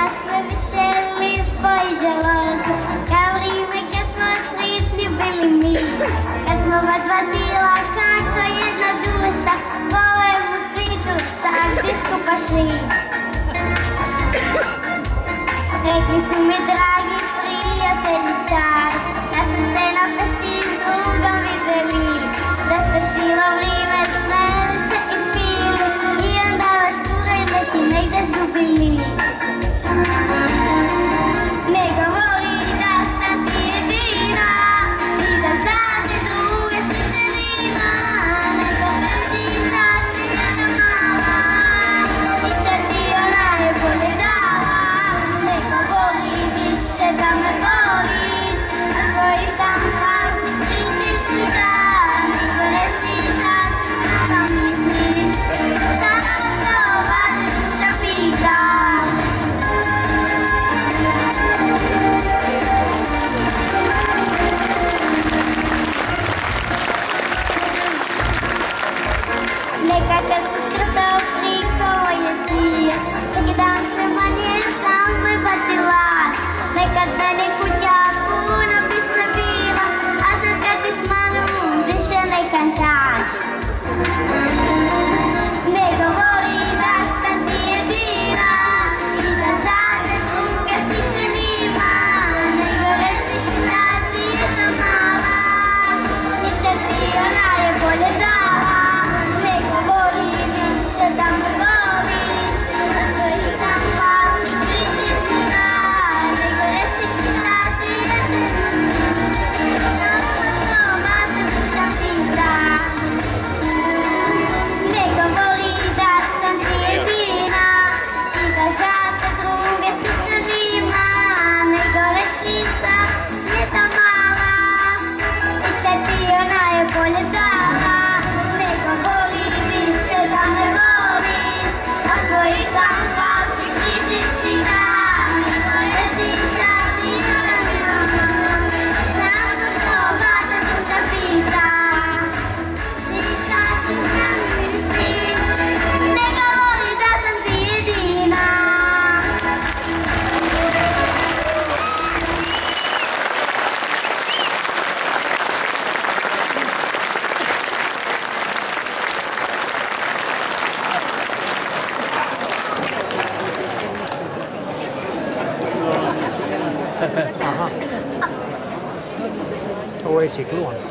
sme vyšeli v boji žalozu, kavríme, kad smo sretni bili mi. Kad smo dva tijela kako jedna duša, po ovemu svijetu sad biskupa šli. Rekli su mi dragi prijatelji stari, da su te na pešti s drugom vidjeli, da ste cijelo vrijeme smeli se i pili i onda vaš kuraj neki negdje zgubili. Ne govori da sam ti jedina i da zađe druge sliče nima, nego reći da ti je mala i še ti ona je bolje dala. Ne govori više da me voliš, a tvoji sam plavci priči si dan, nego reći da ti ona misliš, samo to vade duša pita. Nekada su škrtao prikovo je svije, svaki dan sve manje sam me bacila. Nekad meni kuća puno pisme bila, a sad kad si s manom više ne kantaš. Ne govori da sam ti jedina i da zađe druge sliče njima, nego reci da ti je to mala i še ti ona je bolje dala. Ne govori više da me voliš, a tvoji sam plavci priči si dan, nego reci da ti je samo to vade duša pita. Ne govori da sam ti jedina i da zato druge sliče njima, nego reci da je to mala i še ti ona je bolje dala. Ne govori više da me voliš, a tvoji sam plavci priči si dan, nego reci da ti je ona mala, samo to vade duša pita. Sliča ti na misli, ne govori da sam ti jedina. Ovo je ciklon.